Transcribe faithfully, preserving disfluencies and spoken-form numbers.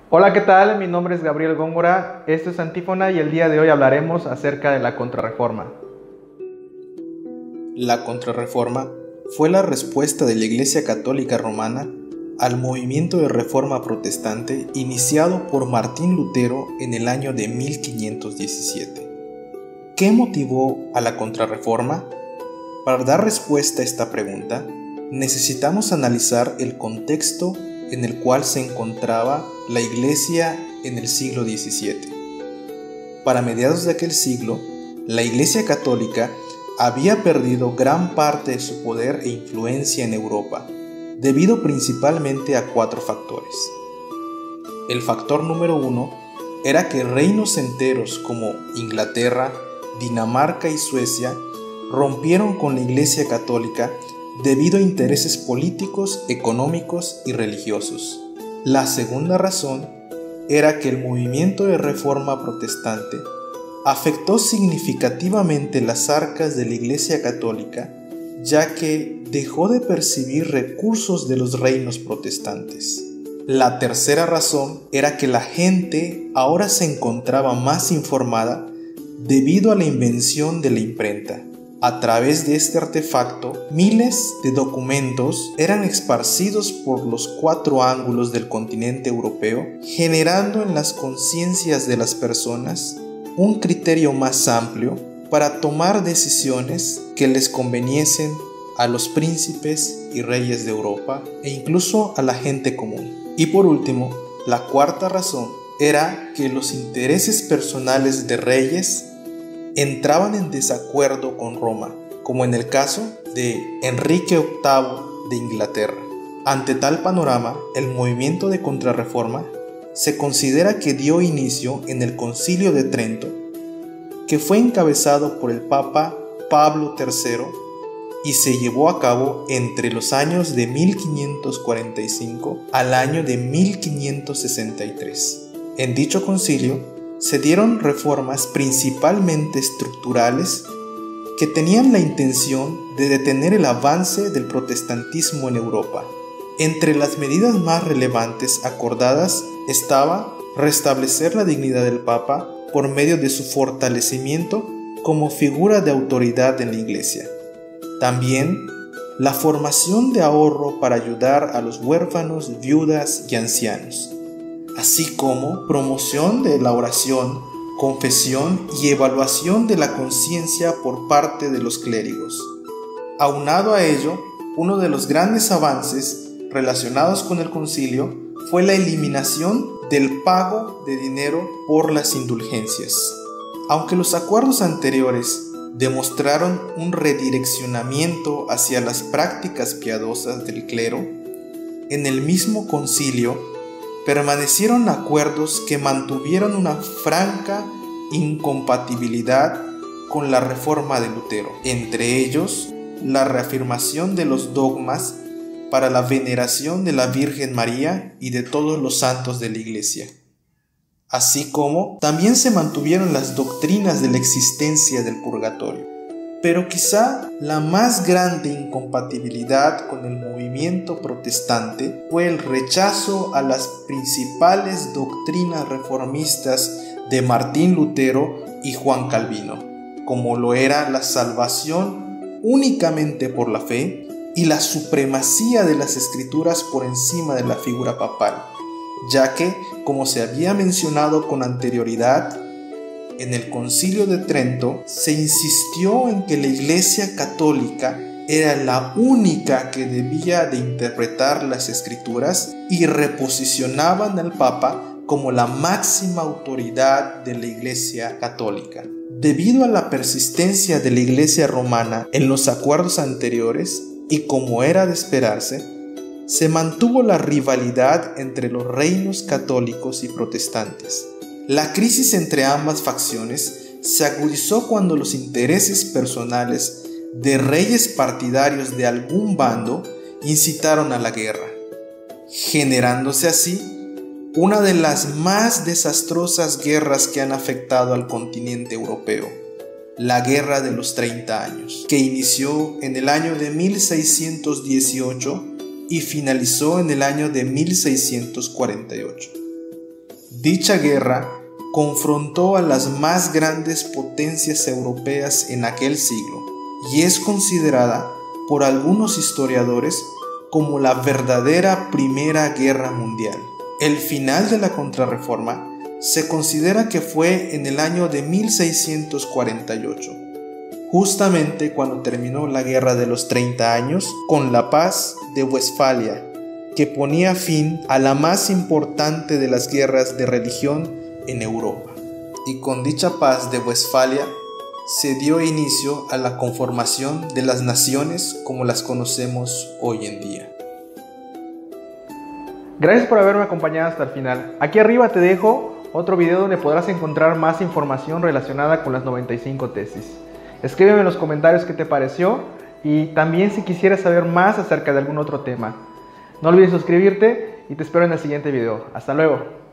Hola, ¿qué tal? Mi nombre es Gabriel Góngora, esto es Antífona y el día de hoy hablaremos acerca de la Contrarreforma. La Contrarreforma fue la respuesta de la Iglesia Católica Romana al movimiento de reforma protestante iniciado por Martín Lutero en el año de mil quinientos diecisiete. ¿Qué motivó a la Contrarreforma? Para dar respuesta a esta pregunta, necesitamos analizar el contexto en el cual se encontraba la Iglesia en el siglo diecisiete. Para mediados de aquel siglo, la Iglesia Católica había perdido gran parte de su poder e influencia en Europa, debido principalmente a cuatro factores. El factor número uno era que reinos enteros como Inglaterra, Dinamarca y Suecia rompieron con la Iglesia Católica debido a intereses políticos, económicos y religiosos. La segunda razón era que el movimiento de reforma protestante afectó significativamente las arcas de la Iglesia Católica, ya que dejó de percibir recursos de los reinos protestantes. La tercera razón era que la gente ahora se encontraba más informada debido a la invención de la imprenta. A través de este artefacto, miles de documentos eran esparcidos por los cuatro ángulos del continente europeo, generando en las conciencias de las personas un criterio más amplio para tomar decisiones que les conveniesen a los príncipes y reyes de Europa e incluso a la gente común. Y por último, la cuarta razón era que los intereses personales de reyes entraban en desacuerdo con Roma, como en el caso de Enrique octavo de Inglaterra. Ante tal panorama, el movimiento de Contrarreforma se considera que dio inicio en el Concilio de Trento, que fue encabezado por el Papa Pablo tercero y se llevó a cabo entre los años de mil quinientos cuarenta y cinco al año de mil quinientos sesenta y tres. En dicho concilio se dieron reformas principalmente estructurales que tenían la intención de detener el avance del protestantismo en Europa. Entre las medidas más relevantes acordadas estaba restablecer la dignidad del Papa por medio de su fortalecimiento como figura de autoridad en la Iglesia. También la formación de ahorro para ayudar a los huérfanos, viudas y ancianos, así como promoción de la oración, confesión y evaluación de la conciencia por parte de los clérigos. Aunado a ello, uno de los grandes avances relacionados con el concilio fue la eliminación del pago de dinero por las indulgencias. Aunque los acuerdos anteriores demostraron un redireccionamiento hacia las prácticas piadosas del clero, en el mismo concilio permanecieron acuerdos que mantuvieron una franca incompatibilidad con la reforma de Lutero, entre ellos la reafirmación de los dogmas para la veneración de la Virgen María y de todos los santos de la Iglesia, así como también se mantuvieron las doctrinas de la existencia del purgatorio. Pero quizá la más grande incompatibilidad con el movimiento protestante fue el rechazo a las principales doctrinas reformistas de Martín Lutero y Juan Calvino, como lo era la salvación únicamente por la fe y la supremacía de las escrituras por encima de la figura papal, ya que, como se había mencionado con anterioridad, en el Concilio de Trento se insistió en que la Iglesia Católica era la única que debía de interpretar las Escrituras y reposicionaban al Papa como la máxima autoridad de la Iglesia Católica. Debido a la persistencia de la Iglesia romana en los acuerdos anteriores, y como era de esperarse, se mantuvo la rivalidad entre los reinos católicos y protestantes. La crisis entre ambas facciones se agudizó cuando los intereses personales de reyes partidarios de algún bando incitaron a la guerra, generándose así una de las más desastrosas guerras que han afectado al continente europeo, la Guerra de los Treinta Años, que inició en el año de mil seiscientos dieciocho y finalizó en el año de mil seiscientos cuarenta y ocho. Dicha guerra confrontó a las más grandes potencias europeas en aquel siglo y es considerada por algunos historiadores como la verdadera Primera Guerra Mundial. El final de la Contrarreforma se considera que fue en el año de mil seiscientos cuarenta y ocho, justamente cuando terminó la Guerra de los treinta años con la Paz de Westfalia, que ponía fin a la más importante de las guerras de religión en Europa. Y con dicha Paz de Westfalia se dio inicio a la conformación de las naciones como las conocemos hoy en día. Gracias por haberme acompañado hasta el final. Aquí arriba te dejo otro video donde podrás encontrar más información relacionada con las noventa y cinco tesis. Escríbeme en los comentarios qué te pareció y también si quisieras saber más acerca de algún otro tema. No olvides suscribirte y te espero en el siguiente video. Hasta luego.